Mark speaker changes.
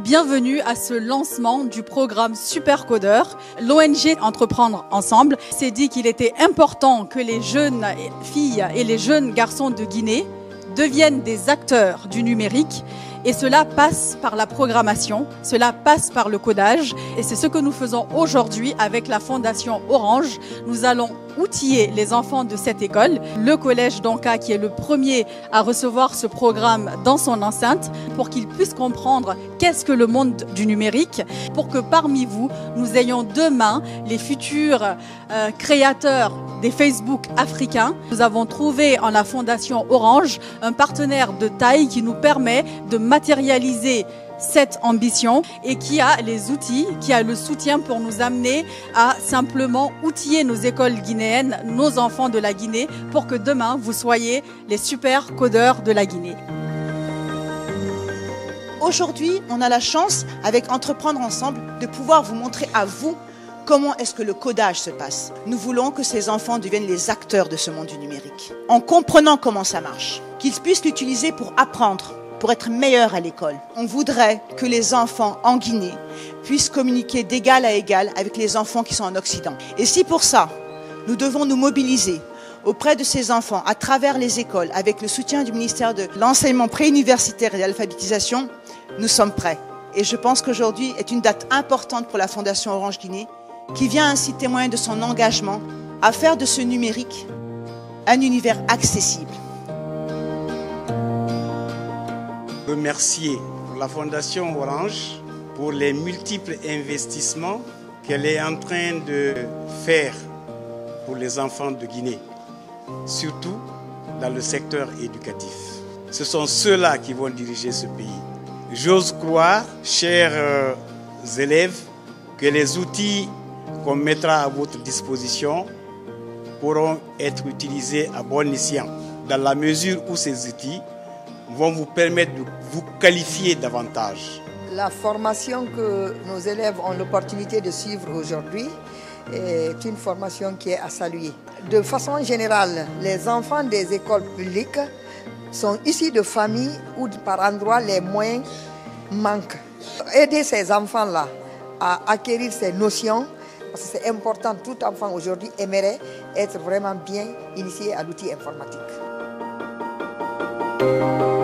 Speaker 1: Bienvenue à ce lancement du programme Supercodeur. L'ONG Entreprendre Ensemble s'est dit qu'il était important que les jeunes filles et les jeunes garçons de Guinée deviennent des acteurs du numérique. Et cela passe par la programmation, cela passe par le codage. Et c'est ce que nous faisons aujourd'hui avec la Fondation Orange. Nous allons outiller les enfants de cette école. Le collège d'Anka, qui est le premier à recevoir ce programme dans son enceinte, pour qu'ils puissent comprendre qu'est-ce que le monde du numérique, pour que parmi vous, nous ayons demain les futurs créateurs des Facebook africains. Nous avons trouvé en la Fondation Orange un partenaire de taille qui nous permet de matérialiser cette ambition et qui a les outils, qui a le soutien pour nous amener à simplement outiller nos écoles guinéennes, nos enfants de la Guinée, pour que demain vous soyez les super codeurs de la Guinée.
Speaker 2: Aujourd'hui, on a la chance, avec Entreprendre Ensemble, de pouvoir vous montrer à vous comment est-ce que le codage se passe. Nous voulons que ces enfants deviennent les acteurs de ce monde du numérique, en comprenant comment ça marche, qu'ils puissent l'utiliser pour apprendre, pour être meilleurs à l'école. On voudrait que les enfants en Guinée puissent communiquer d'égal à égal avec les enfants qui sont en Occident. Et si pour ça, nous devons nous mobiliser auprès de ces enfants à travers les écoles, avec le soutien du ministère de l'enseignement préuniversitaire et de l'alphabétisation, nous sommes prêts. Et je pense qu'aujourd'hui est une date importante pour la Fondation Orange Guinée, qui vient ainsi témoigner de son engagement à faire de ce numérique un univers accessible.
Speaker 3: Remercier la Fondation Orange pour les multiples investissements qu'elle est en train de faire pour les enfants de Guinée, surtout dans le secteur éducatif. Ce sont ceux-là qui vont diriger ce pays. J'ose croire, chers élèves, que les outils qu'on mettra à votre disposition pourront être utilisés à bon escient, dans la mesure où ces outils vont vous permettre de vous qualifier davantage.
Speaker 4: La formation que nos élèves ont l'opportunité de suivre aujourd'hui est une formation qui est à saluer. De façon générale, les enfants des écoles publiques sont issus de familles où par endroits les moyens manquent. Aider ces enfants-là à acquérir ces notions, parce que c'est important, tout enfant aujourd'hui aimerait être vraiment bien initié à l'outil informatique.